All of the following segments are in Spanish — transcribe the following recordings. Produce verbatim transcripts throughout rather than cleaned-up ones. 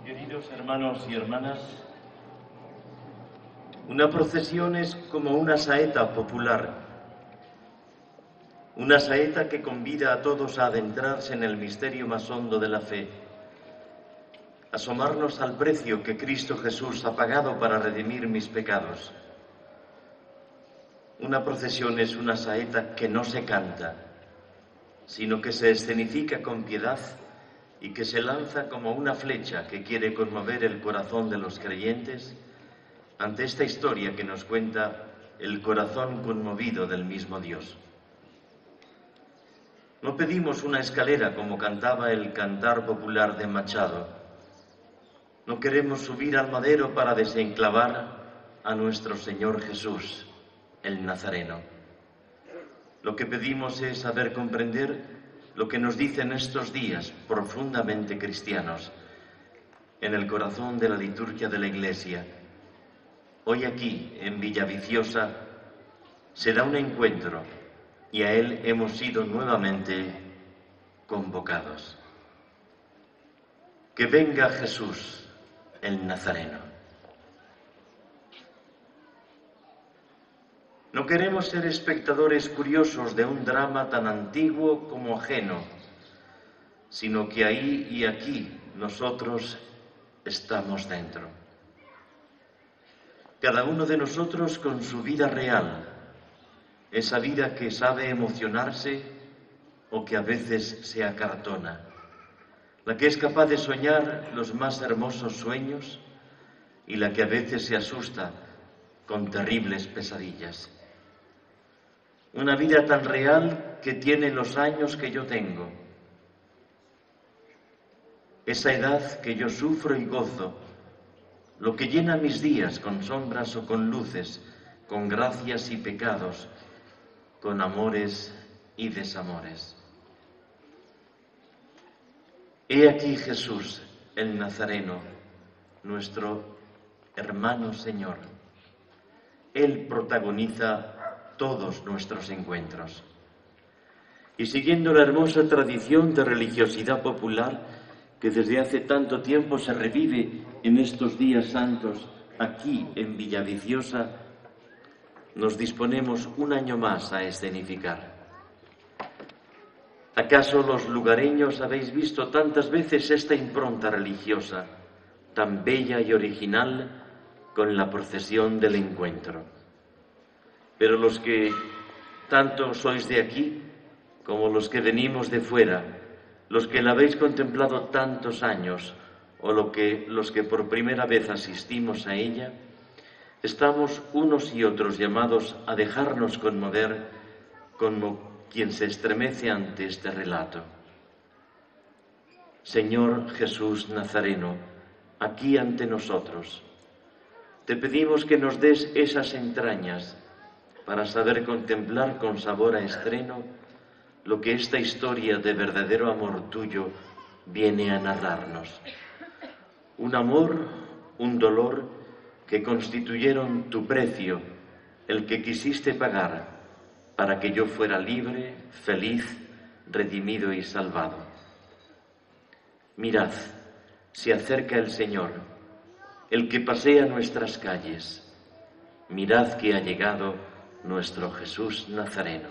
Queridos hermanos y hermanas, una procesión es como una saeta popular, una saeta que convida a todos a adentrarse en el misterio más hondo de la fe, asomarnos al precio que Cristo Jesús ha pagado para redimir mis pecados. Una procesión es una saeta que no se canta, sino que se escenifica con piedad y que se lanza como una flecha que quiere conmover el corazón de los creyentes ante esta historia que nos cuenta el corazón conmovido del mismo Dios. No pedimos una escalera como cantaba el cantar popular de Machado. No queremos subir al madero para desenclavar a nuestro Señor Jesús, el Nazareno. Lo que pedimos es saber comprender lo que nos dicen estos días profundamente cristianos en el corazón de la liturgia de la Iglesia. Hoy aquí, en Villaviciosa, se da un encuentro y a él hemos sido nuevamente convocados. Que venga Jesús, el Nazareno. No queremos ser espectadores curiosos de un drama tan antiguo como ajeno, sino que ahí y aquí nosotros estamos dentro. Cada uno de nosotros con su vida real, esa vida que sabe emocionarse o que a veces se acartona, la que es capaz de soñar los más hermosos sueños y la que a veces se asusta con terribles pesadillas. Una vida tan real que tiene los años que yo tengo. Esa edad que yo sufro y gozo, lo que llena mis días con sombras o con luces, con gracias y pecados, con amores y desamores. He aquí Jesús, el Nazareno, nuestro hermano Señor. Él protagoniza todos nuestros encuentros. Y siguiendo la hermosa tradición de religiosidad popular que desde hace tanto tiempo se revive en estos días santos aquí en Villaviciosa, nos disponemos un año más a escenificar. ¿Acaso los lugareños habéis visto tantas veces esta impronta religiosa, tan bella y original, con la procesión del encuentro? Pero los que tanto sois de aquí, como los que venimos de fuera, los que la habéis contemplado tantos años, o lo que, los que por primera vez asistimos a ella, estamos unos y otros llamados a dejarnos conmover como quien se estremece ante este relato. Señor Jesús Nazareno, aquí ante nosotros, te pedimos que nos des esas entrañas para saber contemplar con sabor a estreno lo que esta historia de verdadero amor tuyo viene a narrarnos. Un amor, un dolor que constituyeron tu precio, el que quisiste pagar para que yo fuera libre, feliz, redimido y salvado. Mirad, se acerca el Señor, el que pasea nuestras calles. Mirad que ha llegado nuestro Jesús Nazareno.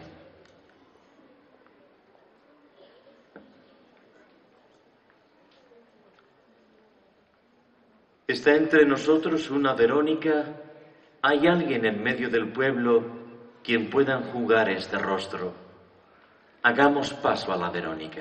¿Está entre nosotros una Verónica? ¿Hay alguien en medio del pueblo quien pueda enjugar este rostro? Hagamos paso a la Verónica.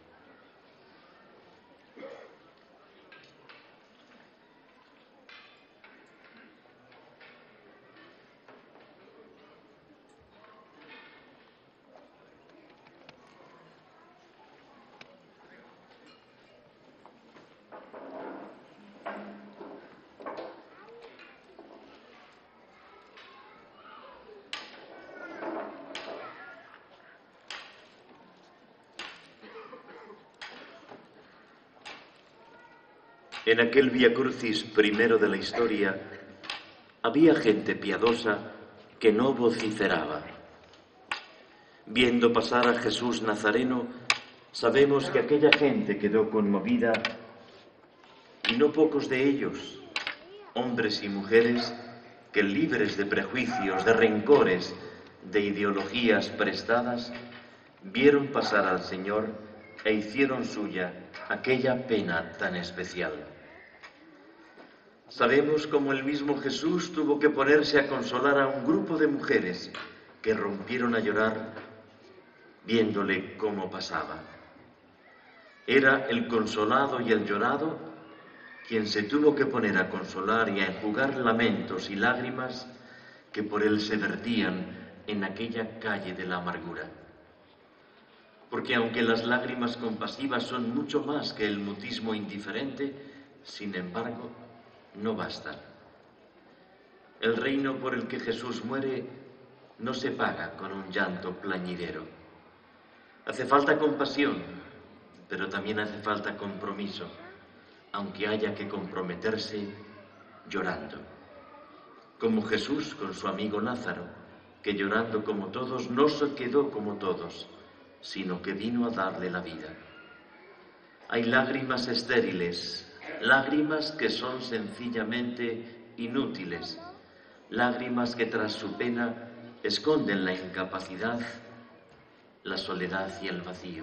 En aquel Vía Crucis primero de la historia, había gente piadosa que no vociferaba. Viendo pasar a Jesús Nazareno, sabemos que aquella gente quedó conmovida y no pocos de ellos, hombres y mujeres que libres de prejuicios, de rencores, de ideologías prestadas, vieron pasar al Señor e hicieron suya aquella pena tan especial. Sabemos cómo el mismo Jesús tuvo que ponerse a consolar a un grupo de mujeres que rompieron a llorar viéndole cómo pasaba. Era el consolado y el llorado quien se tuvo que poner a consolar y a enjugar lamentos y lágrimas que por él se vertían en aquella calle de la amargura. Porque aunque las lágrimas compasivas son mucho más que el mutismo indiferente, sin embargo, no bastan. El reino por el que Jesús muere no se paga con un llanto plañidero. Hace falta compasión, pero también hace falta compromiso, aunque haya que comprometerse llorando. Como Jesús con su amigo Lázaro, que llorando como todos no se quedó como todos, sino que vino a darle la vida. Hay lágrimas estériles, lágrimas que son sencillamente inútiles, lágrimas que tras su pena esconden la incapacidad, la soledad y el vacío.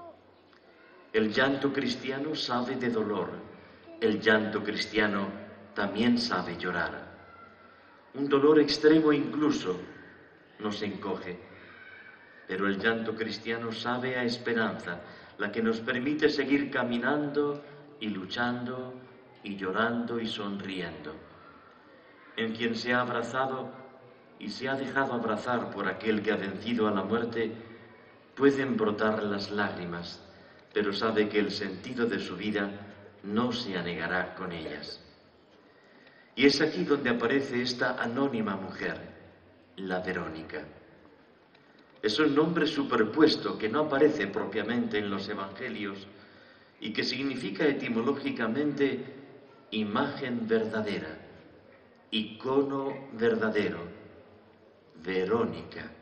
El llanto cristiano sabe de dolor, el llanto cristiano también sabe llorar. Un dolor extremo incluso nos encoge, pero el llanto cristiano sabe a esperanza, la que nos permite seguir caminando y luchando y llorando y sonriendo. En quien se ha abrazado y se ha dejado abrazar por aquel que ha vencido a la muerte, pueden brotar las lágrimas, pero sabe que el sentido de su vida no se anegará con ellas. Y es aquí donde aparece esta anónima mujer, la Verónica. Es un nombre superpuesto que no aparece propiamente en los evangelios y que significa etimológicamente imagen verdadera, icono verdadero, Verónica.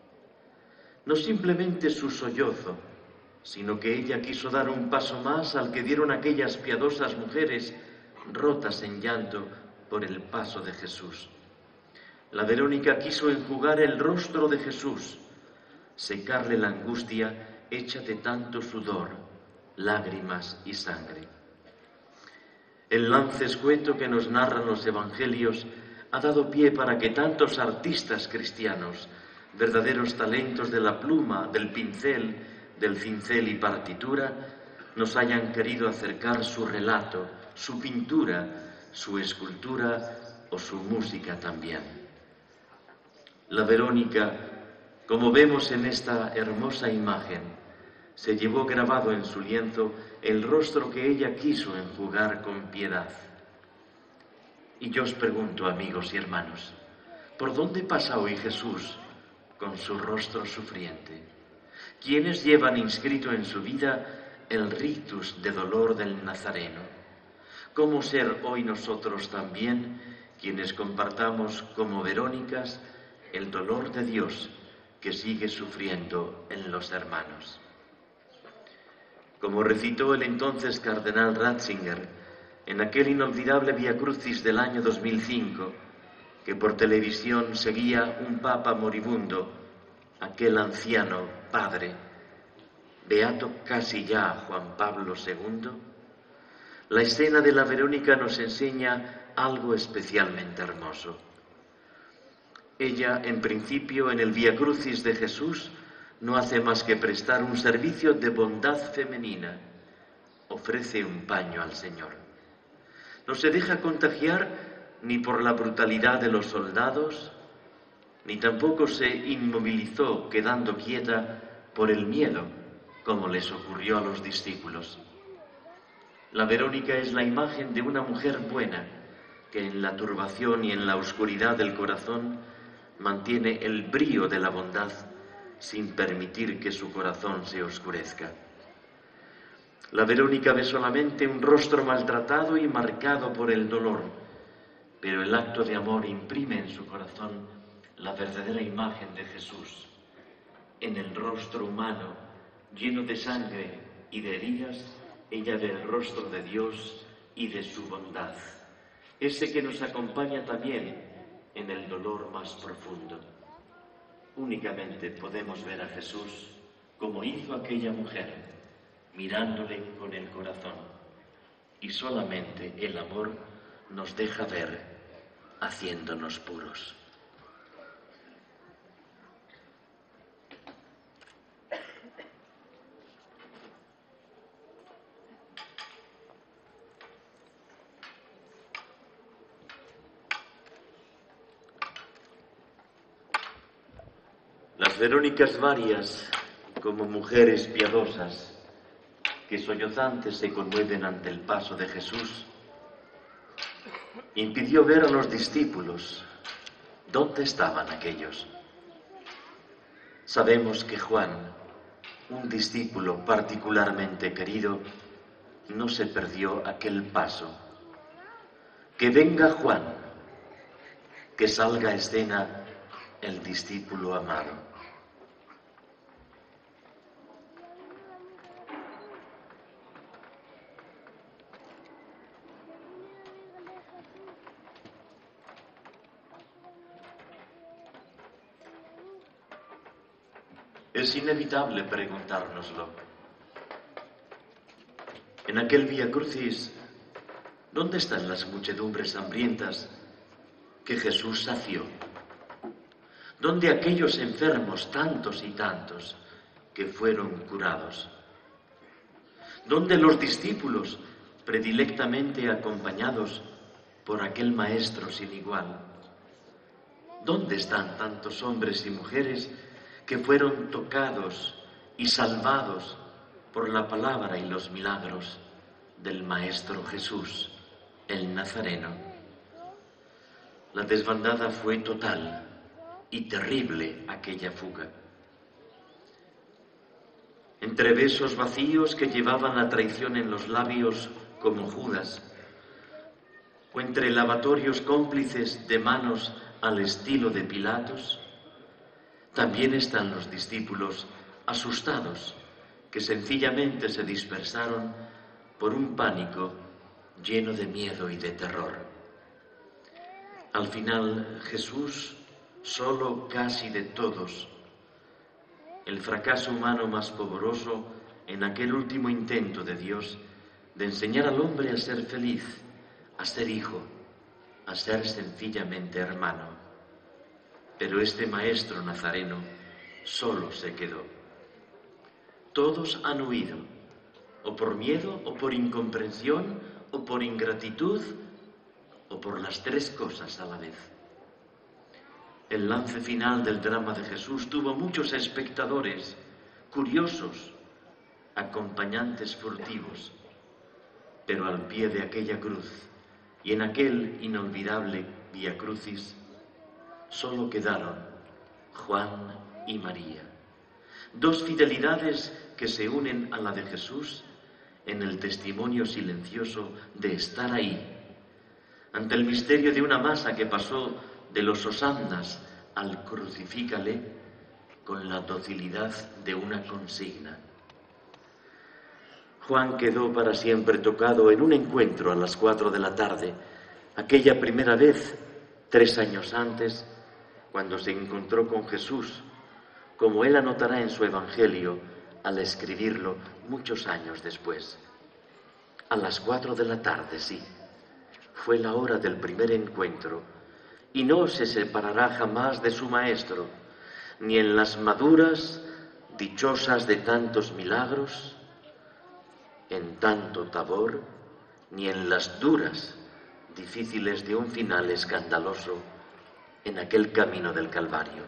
No simplemente su sollozo, sino que ella quiso dar un paso más al que dieron aquellas piadosas mujeres rotas en llanto por el paso de Jesús. La Verónica quiso enjugar el rostro de Jesús, secarle la angustia hecha de tanto sudor, lágrimas y sangre. El lance escueto que nos narran los evangelios ha dado pie para que tantos artistas cristianos, verdaderos talentos de la pluma, del pincel, del cincel y partitura, nos hayan querido acercar su relato, su pintura, su escultura o su música también. La Verónica, como vemos en esta hermosa imagen, se llevó grabado en su lienzo el rostro que ella quiso enjugar con piedad. Y yo os pregunto, amigos y hermanos, ¿por dónde pasa hoy Jesús con su rostro sufriente? ¿Quiénes llevan inscrito en su vida el ritus de dolor del Nazareno? ¿Cómo ser hoy nosotros también quienes compartamos como Verónicas el dolor de Dios que sigue sufriendo en los hermanos? Como recitó el entonces cardenal Ratzinger en aquel inolvidable Vía Crucis del año dos mil cinco, que por televisión seguía un papa moribundo, aquel anciano padre, beato casi ya Juan Pablo segundo, la escena de la Verónica nos enseña algo especialmente hermoso. Ella, en principio, en el Vía Crucis de Jesús, no hace más que prestar un servicio de bondad femenina. Ofrece un paño al Señor. No se deja contagiar ni por la brutalidad de los soldados, ni tampoco se inmovilizó quedando quieta por el miedo, como les ocurrió a los discípulos. La Verónica es la imagen de una mujer buena, que en la turbación y en la oscuridad del corazón mantiene el brío de la bondad sin permitir que su corazón se oscurezca. La Verónica ve solamente un rostro maltratado y marcado por el dolor, pero el acto de amor imprime en su corazón la verdadera imagen de Jesús. En el rostro humano, lleno de sangre y de heridas, ella ve el rostro de Dios y de su bondad, ese que nos acompaña también en el dolor más profundo. Únicamente podemos ver a Jesús como hizo aquella mujer, mirándole con el corazón, y solamente el amor nos deja ver, haciéndonos puros. Las Verónicas varias, como mujeres piadosas, que sollozantes se conmueven ante el paso de Jesús, impidió ver a los discípulos. ¿Dónde estaban aquellos? Sabemos que Juan, un discípulo particularmente querido, no se perdió aquel paso. Que venga Juan, que salga a escena el discípulo amado. Es inevitable preguntárnoslo. En aquel Vía Crucis, ¿dónde están las muchedumbres hambrientas que Jesús sació? ¿Dónde aquellos enfermos, tantos y tantos, que fueron curados? ¿Dónde los discípulos, predilectamente acompañados por aquel Maestro sin igual? ¿Dónde están tantos hombres y mujeres que fueron tocados y salvados por la palabra y los milagros del Maestro Jesús, el Nazareno? La desbandada fue total y terrible aquella fuga. Entre besos vacíos que llevaban la traición en los labios como Judas, o entre lavatorios cómplices de manos al estilo de Pilatos, también están los discípulos asustados, que sencillamente se dispersaron por un pánico lleno de miedo y de terror. Al final, Jesús, solo casi de todos, el fracaso humano más pavoroso en aquel último intento de Dios de enseñar al hombre a ser feliz, a ser hijo, a ser sencillamente hermano. Pero este Maestro Nazareno solo se quedó. Todos han huido, o por miedo, o por incomprensión, o por ingratitud, o por las tres cosas a la vez. El lance final del drama de Jesús tuvo muchos espectadores, curiosos, acompañantes furtivos, pero al pie de aquella cruz y en aquel inolvidable Vía Crucis, solo quedaron Juan y María, dos fidelidades que se unen a la de Jesús en el testimonio silencioso de estar ahí, ante el misterio de una masa que pasó de los hosannas al crucifícale con la docilidad de una consigna. Juan quedó para siempre tocado en un encuentro a las cuatro de la tarde, aquella primera vez, tres años antes, cuando se encontró con Jesús, como él anotará en su Evangelio al escribirlo muchos años después. A las cuatro de la tarde, sí, fue la hora del primer encuentro, y no se separará jamás de su Maestro, ni en las maduras, dichosas de tantos milagros, en tanto Tabor, ni en las duras, difíciles de un final escandaloso, en aquel camino del Calvario.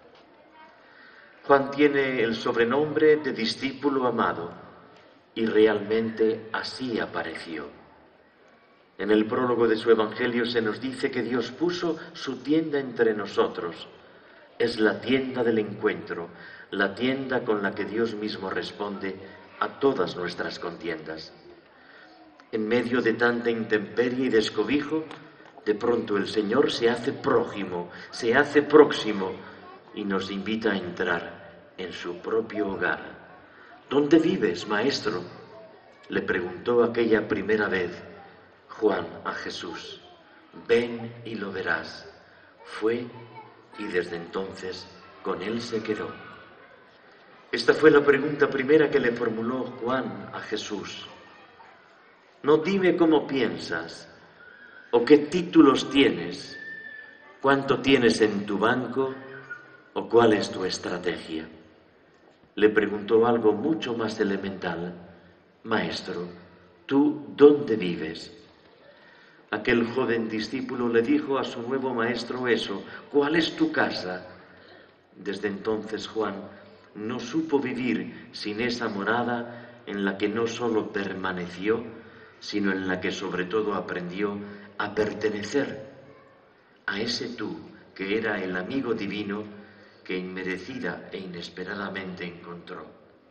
Juan tiene el sobrenombre de discípulo amado, y realmente así apareció. En el prólogo de su Evangelio se nos dice que Dios puso su tienda entre nosotros. Es la tienda del encuentro, la tienda con la que Dios mismo responde a todas nuestras contiendas. En medio de tanta intemperie y descobijo, de pronto el Señor se hace prójimo, se hace próximo y nos invita a entrar en su propio hogar. ¿Dónde vives, Maestro?, le preguntó aquella primera vez, Juan a Jesús: ven y lo verás. Fue y desde entonces con él se quedó. Esta fue la pregunta primera que le formuló Juan a Jesús. No dime cómo piensas, o qué títulos tienes, cuánto tienes en tu banco, o cuál es tu estrategia. Le preguntó algo mucho más elemental: Maestro, ¿tú dónde vives? Aquel joven discípulo le dijo a su nuevo maestro eso: ¿cuál es tu casa? Desde entonces Juan no supo vivir sin esa morada en la que no solo permaneció, sino en la que sobre todo aprendió a pertenecer a ese tú que era el amigo divino que inmerecida e inesperadamente encontró.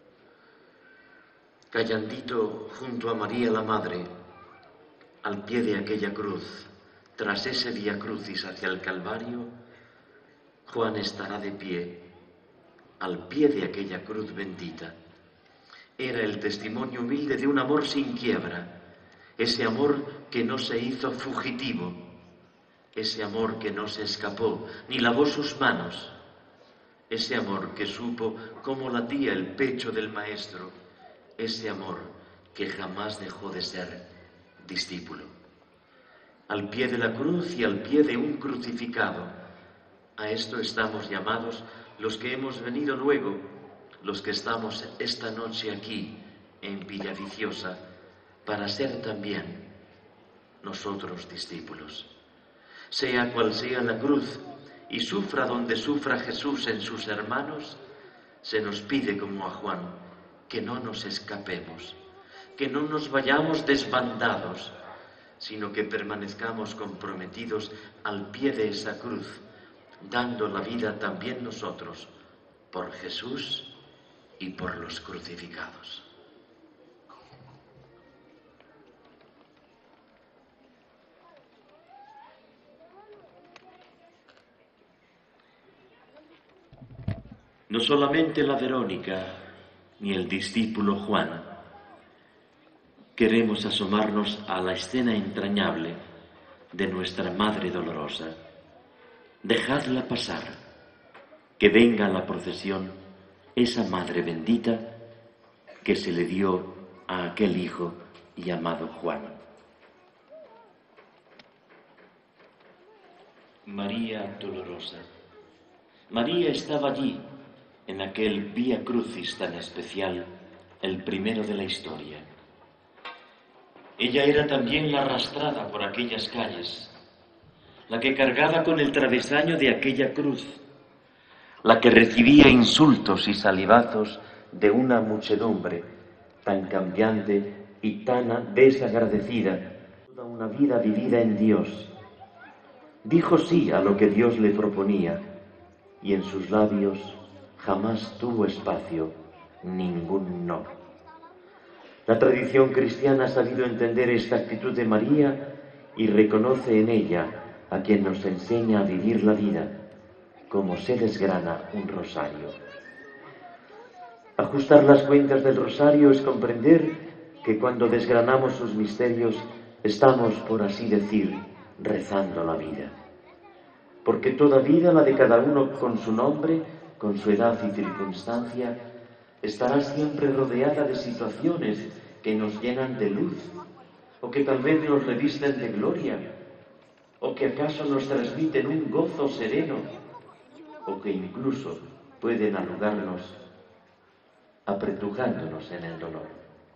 Callandito junto a María la Madre, al pie de aquella cruz, tras ese vía crucis hacia el Calvario, Juan estará de pie, al pie de aquella cruz bendita. Era el testimonio humilde de un amor sin quiebra, ese amor que no se hizo fugitivo, ese amor que no se escapó ni lavó sus manos, ese amor que supo cómo latía el pecho del Maestro, ese amor que jamás dejó de ser discípulo. Al pie de la cruz y al pie de un crucificado, a esto estamos llamados los que hemos venido luego, los que estamos esta noche aquí en Villaviciosa, para ser también nosotros discípulos. Sea cual sea la cruz y sufra donde sufra Jesús en sus hermanos, se nos pide como a Juan que no nos escapemos, que no nos vayamos desbandados, sino que permanezcamos comprometidos al pie de esa cruz, dando la vida también nosotros por Jesús y por los crucificados. No solamente la Verónica ni el discípulo Juan queremos asomarnos a la escena entrañable de nuestra Madre Dolorosa. Dejadla pasar, que venga a la procesión esa Madre bendita que se le dio a aquel hijo llamado Juan. María Dolorosa. María estaba allí, en aquel Vía Crucis tan especial, el primero de la historia. Ella era también la arrastrada por aquellas calles, la que cargaba con el travesaño de aquella cruz, la que recibía insultos y salivazos de una muchedumbre tan cambiante y tan desagradecida, toda una vida vivida en Dios. Dijo sí a lo que Dios le proponía, y en sus labios jamás tuvo espacio ningún no. La tradición cristiana ha sabido entender esta actitud de María y reconoce en ella a quien nos enseña a vivir la vida, como se desgrana un rosario. Ajustar las cuentas del rosario es comprender que cuando desgranamos sus misterios estamos, por así decir, rezando la vida. Porque toda vida, la de cada uno con su nombre, con su edad y circunstancia, estará siempre rodeada de situaciones que nos llenan de luz, o que tal vez nos revisten de gloria, o que acaso nos transmiten un gozo sereno, o que incluso pueden arrugarnos, apretujándonos en el dolor.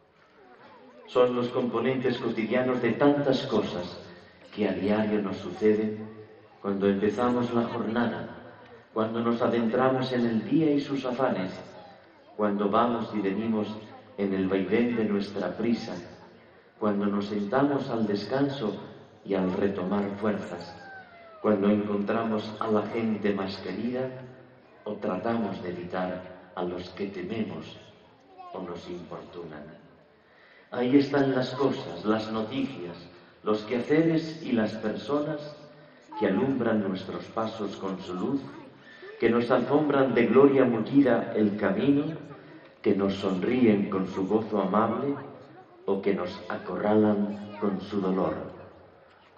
Son los componentes cotidianos de tantas cosas que a diario nos suceden cuando empezamos la jornada, cuando nos adentramos en el día y sus afanes, cuando vamos y venimos en el vaivén de nuestra prisa, cuando nos sentamos al descanso y al retomar fuerzas, cuando encontramos a la gente más querida o tratamos de evitar a los que tememos o nos importunan. Ahí están las cosas, las noticias, los quehaceres y las personas que alumbran nuestros pasos con su luz, que nos alfombran de gloria mullida el camino, que nos sonríen con su gozo amable o que nos acorralan con su dolor.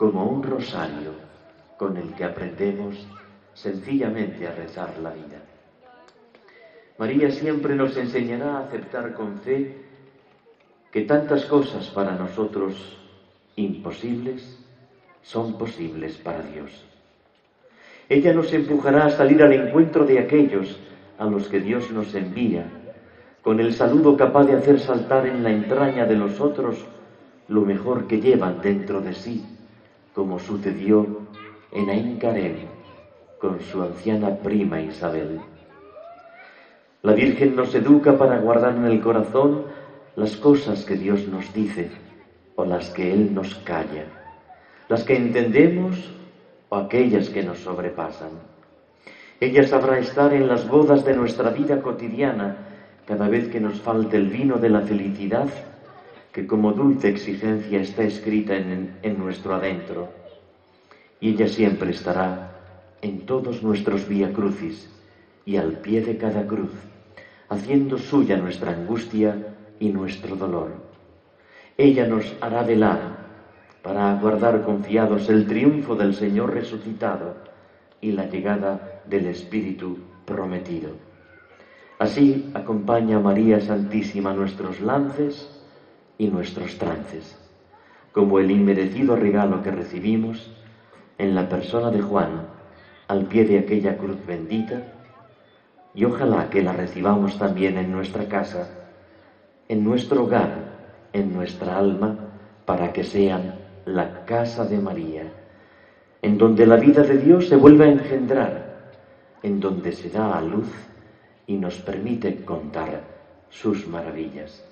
como un rosario con el que aprendemos sencillamente a rezar la vida. María siempre nos enseñará a aceptar con fe que tantas cosas para nosotros imposibles son posibles para Dios. Ella nos empujará a salir al encuentro de aquellos a los que Dios nos envía, con el saludo capaz de hacer saltar en la entraña de los otros lo mejor que llevan dentro de sí, como sucedió en Ain Karem con su anciana prima Isabel. La Virgen nos educa para guardar en el corazón las cosas que Dios nos dice o las que Él nos calla, las que entendemos o aquellas que nos sobrepasan. Ella sabrá estar en las bodas de nuestra vida cotidiana cada vez que nos falte el vino de la felicidad, que como dulce exigencia está escrita en, en nuestro adentro. Y ella siempre estará en todos nuestros viacrucis y al pie de cada cruz, haciendo suya nuestra angustia y nuestro dolor. Ella nos hará velar para aguardar confiados el triunfo del Señor resucitado y la llegada del Espíritu prometido. Así acompaña María Santísima nuestros lances y nuestros trances, como el inmerecido regalo que recibimos en la persona de Juan al pie de aquella cruz bendita, y ojalá que la recibamos también en nuestra casa, en nuestro hogar, en nuestra alma, para que sean la casa de María, en donde la vida de Dios se vuelve a engendrar, en donde se da a luz y nos permite contar sus maravillas.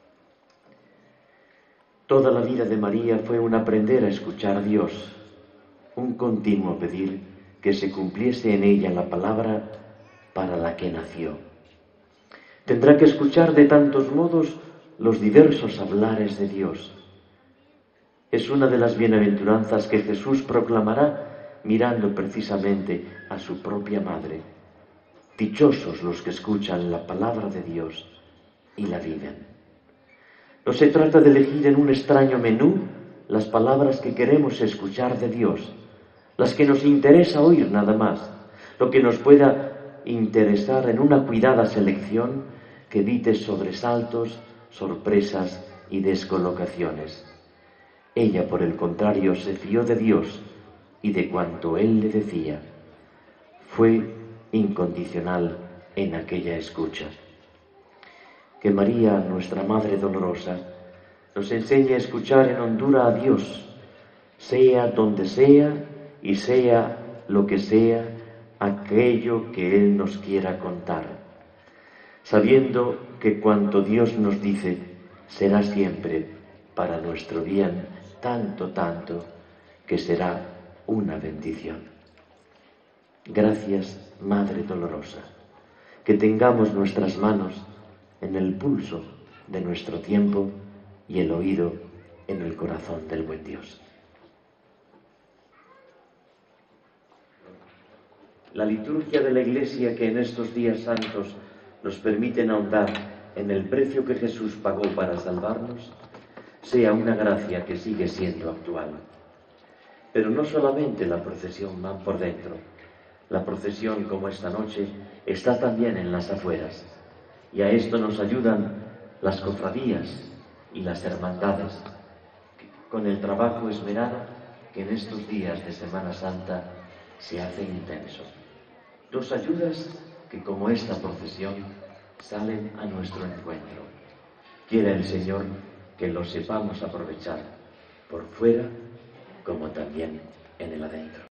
Toda la vida de María fue un aprender a escuchar a Dios, un continuo pedir que se cumpliese en ella la palabra para la que nació. Tendrá que escuchar de tantos modos los diversos hablares de Dios. Es una de las bienaventuranzas que Jesús proclamará mirando precisamente a su propia madre. Dichosos los que escuchan la palabra de Dios y la viven. No se trata de elegir en un extraño menú las palabras que queremos escuchar de Dios, las que nos interesa oír nada más, lo que nos pueda interesar en una cuidada selección que evite sobresaltos, sorpresas y descolocaciones. Ella, por el contrario, se fió de Dios y de cuanto Él le decía. Fue incondicional en aquella escucha. Que María, nuestra Madre Dolorosa, nos enseñe a escuchar en hondura a Dios, sea donde sea y sea lo que sea aquello que Él nos quiera contar, sabiendo que cuanto Dios nos dice será siempre para nuestro bien, tanto, tanto, que será una bendición. Gracias, Madre Dolorosa, que tengamos nuestras manos en el pulso de nuestro tiempo y el oído en el corazón del buen Dios. La liturgia de la Iglesia que en estos días santos nos permiten ahondar en el precio que Jesús pagó para salvarnos, sea una gracia que sigue siendo actual. Pero no solamente la procesión va por dentro, la procesión como esta noche está también en las afueras, y a esto nos ayudan las cofradías y las hermandades, con el trabajo esmerado que en estos días de Semana Santa se hace intenso. Dos ayudas que, como esta procesión, salen a nuestro encuentro. Quiera el Señor que lo sepamos aprovechar por fuera como también en el adentro.